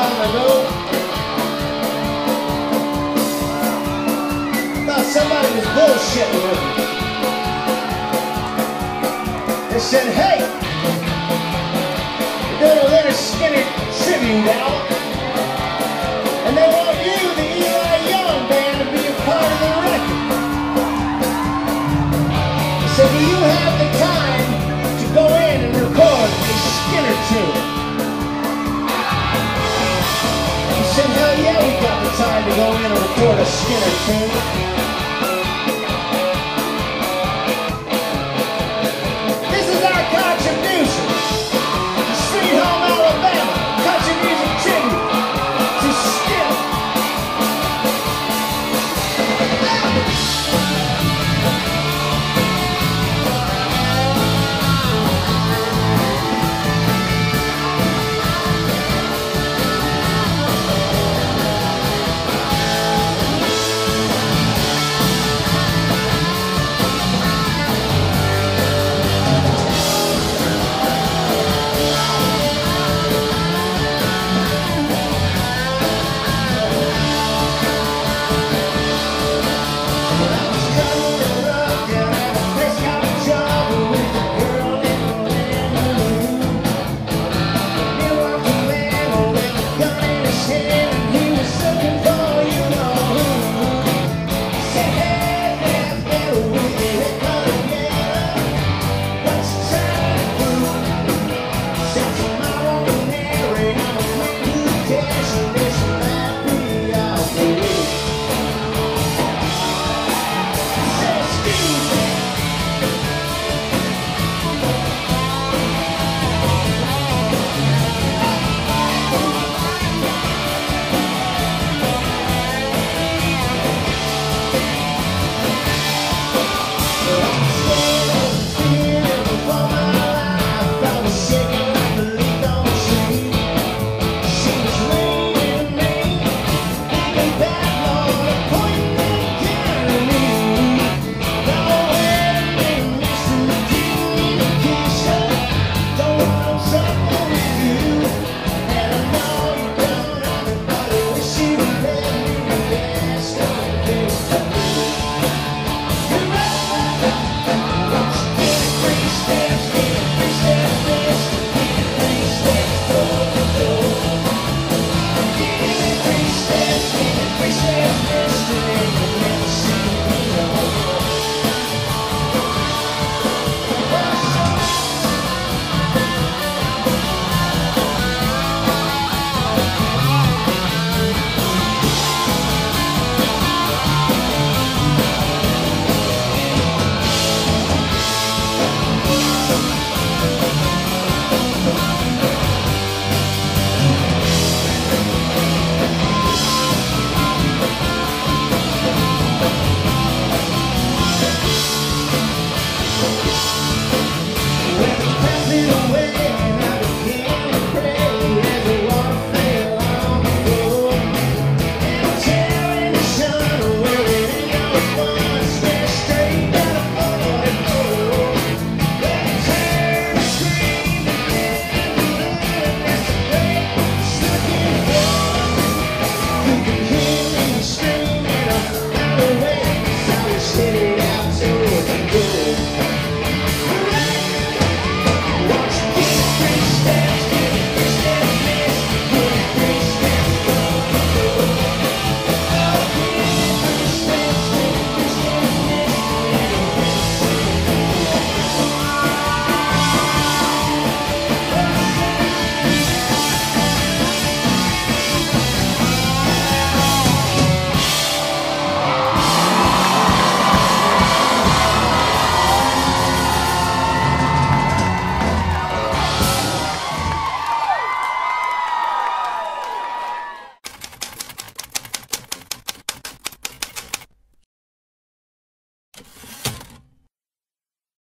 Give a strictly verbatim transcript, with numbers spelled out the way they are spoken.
long ago. Thought somebody was bullshitting with me. They said, hey, we're doing a Leonard Skinner tribute album, and they want you, the Eli Young band, to be a part of the record. They said, do you have the time to go in and record a Skinner tune? He said, hell yeah, we got the time to go in and record a Skinner tune.